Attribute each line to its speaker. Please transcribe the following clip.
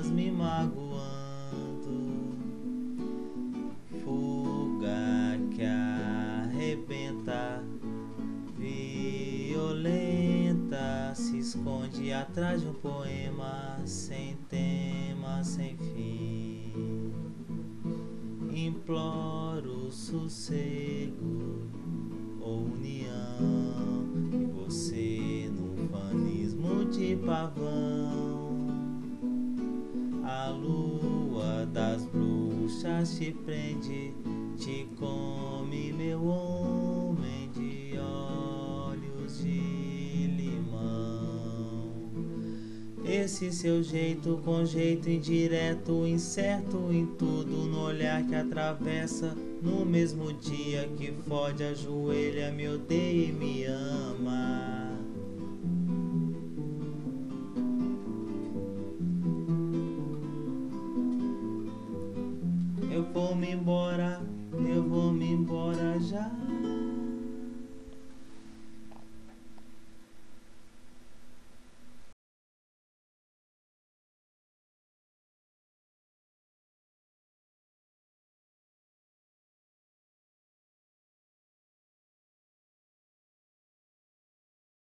Speaker 1: apenas me magoando. Fuga que arrebenta, violenta, se esconde atrás de um poema sem tema, sem fim. Imploro sossego ou união, e você num fanismo de pavão. A lua das bruxas te prende, te come, meu homem de olhos de limão. Esse seu jeito, com jeito indireto, incerto em tudo, no olhar que atravessa, no mesmo dia que fode, ajoelha, me odeia e me ama. Eu vou me embora já.